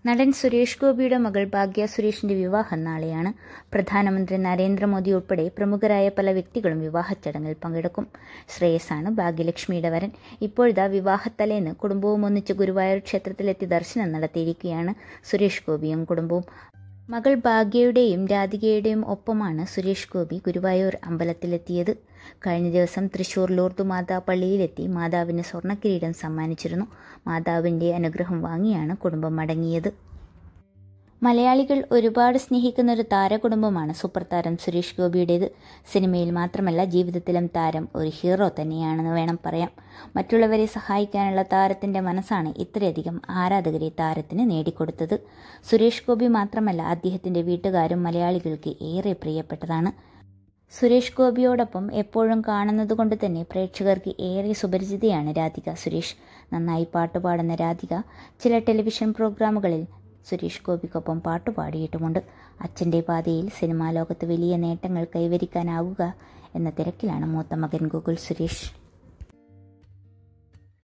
നടൻ സുരേഷ് ഗോപിയുടെ മകൾ ഭാഗ്യ സുരേഷിന്റെ വിവാഹം നാളെയാണ്. പ്രധാനമന്ത്രി നരേന്ദ്രമോദി ഉൾപ്പെടെ പ്രമുഖരായ പല വ്യക്തികളും വിവാഹച്ചടങ്ങിൽ പങ്കെടുക്കും. ശ്രേയസാണ് ഭാഗ്യലക്ഷ്മിയുടെ വരൻ. ഇപ്പോഴിതാ വിവാഹത്തലേന്ന് കുടുംബവും ഒന്നിച്ച് ഗുരുവായൂർ ക്ഷേത്രത്തിലെത്തി ദർശനം നടത്തിയിരിക്കുകയാണ് സുരേഷ് ഗോപിയും കുടുംബവും. മകൾ ഭാഗ്യയുടെയും രാധികയുടെയും ഒപ്പമാണ് സുരേഷ് ഗോപി ഗുരുവായൂർ അമ്പലത്തിലെത്തിയത്. കഴിഞ്ഞ ദിവസം തൃശൂർ ലൂർദ് മാതാ പള്ളിയിലെത്തി മാതാവിന് സ്വർണ്ണക്കിരീടം സമ്മാനിച്ചിരുന്നു. മാതാവിൻ്റെ അനുഗ്രഹം വാങ്ങിയാണ് കുടുംബം മടങ്ങിയത്. മലയാളികൾ ഒരുപാട് സ്നേഹിക്കുന്ന ഒരു താരകുടുംബമാണ് സൂപ്പർ താരം സുരേഷ് ഗോപിയുടേത്. സിനിമയിൽ മാത്രമല്ല ജീവിതത്തിലും താരം ഒരു ഹീറോ തന്നെയാണെന്ന് വേണം പറയാം. മറ്റുള്ളവരെ സഹായിക്കാനുള്ള താരത്തിൻ്റെ മനസ്സാണ് ഇത്രയധികം ആരാധകരെ താരത്തിന് നേടിക്കൊടുത്തത്. സുരേഷ് ഗോപി മാത്രമല്ല അദ്ദേഹത്തിൻ്റെ വീട്ടുകാരും മലയാളികൾക്ക് ഏറെ പ്രിയപ്പെട്ടതാണ്. സുരേഷ് ഗോപിയോടൊപ്പം എപ്പോഴും കാണുന്നത് കൊണ്ട് തന്നെ പ്രേക്ഷകർക്ക് ഏറെ സുപരിചിതയാണ് രാധിക സുരേഷ്. നന്നായി പാട്ടുപാടുന്ന രാധിക ചില ടെലിവിഷൻ പ്രോഗ്രാമുകളിൽ സുരേഷ് ഗോപിക്കൊപ്പം പാട്ടുപാടിയിട്ടുമുണ്ട്. അച്ഛൻ്റെ പാതയിൽ സിനിമാ ലോകത്ത് വലിയ നേട്ടങ്ങൾ കൈവരിക്കാനാവുക എന്ന തിരക്കിലാണ് മൂത്ത മകൻ ഗോകുൽ സുരേഷ്.